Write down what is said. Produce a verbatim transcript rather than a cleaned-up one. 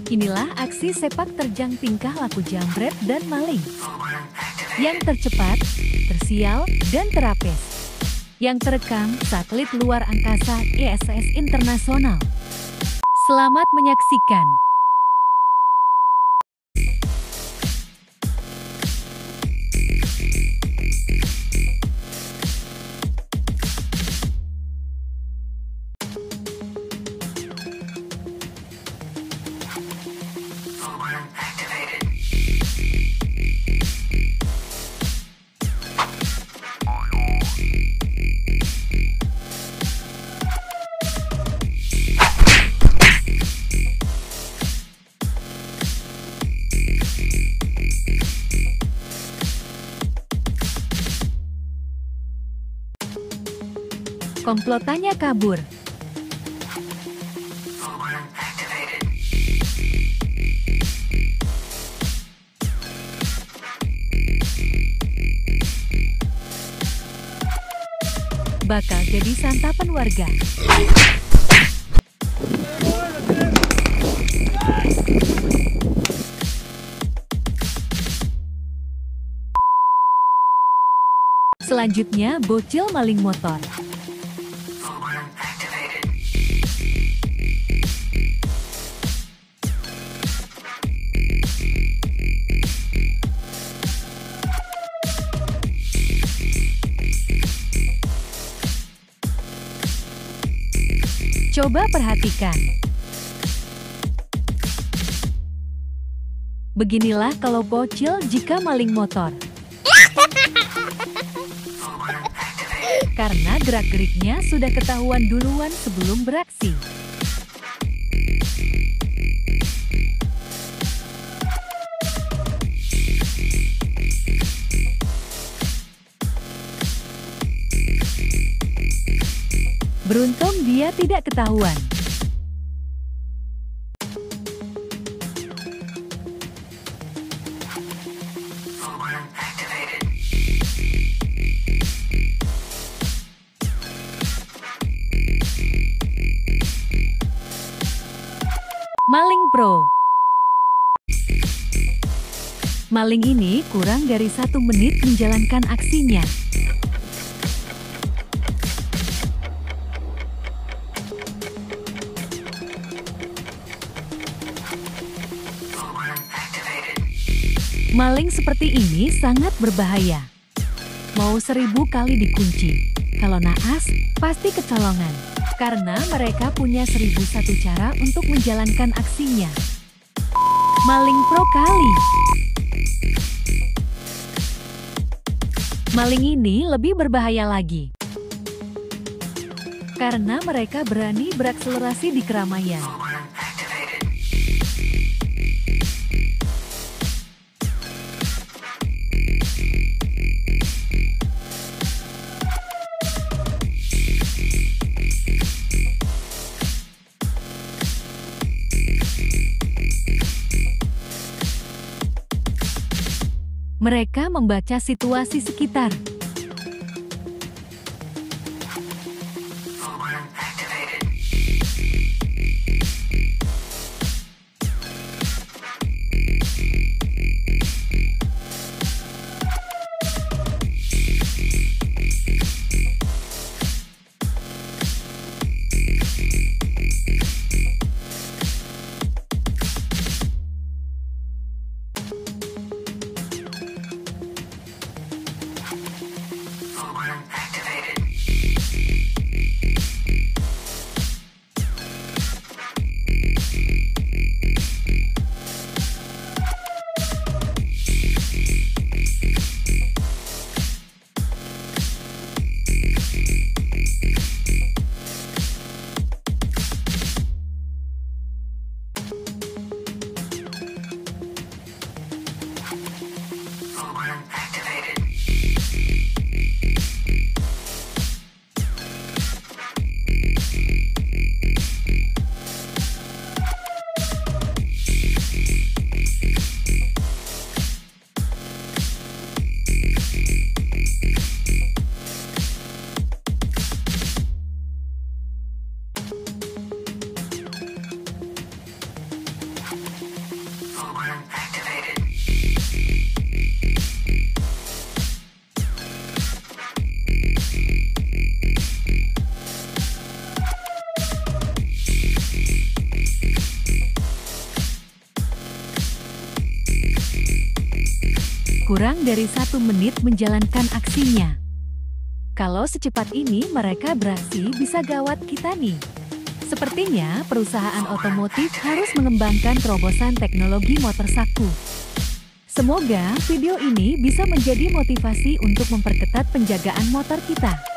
Inilah aksi sepak terjang tingkah laku jambret dan maling. Yang tercepat, tersial, dan terapes. Yang terekam satelit luar angkasa I S S Internasional. Selamat menyaksikan. Komplotannya kabur. Bakal jadi santapan warga. Selanjutnya, bocil maling motor. Coba perhatikan. Beginilah kalau bocil jika maling motor. Karena gerak-geriknya sudah ketahuan duluan sebelum beraksi. Beruntung dia tidak ketahuan. Maling Pro. Maling ini kurang dari satu menit menjalankan aksinya. Maling seperti ini sangat berbahaya. Mau seribu kali dikunci, kalau naas, pasti kecolongan. Karena mereka punya seribu satu cara untuk menjalankan aksinya. Maling pro kali. Maling ini lebih berbahaya lagi. Karena mereka berani berakselerasi di keramaian. Mereka membaca situasi sekitar. kurang dari satu menit menjalankan aksinya. Kalau secepat ini mereka beraksi, bisa gawat kita nih. Sepertinya perusahaan otomotif harus mengembangkan terobosan teknologi motor saku. Semoga video ini bisa menjadi motivasi untuk memperketat penjagaan motor kita.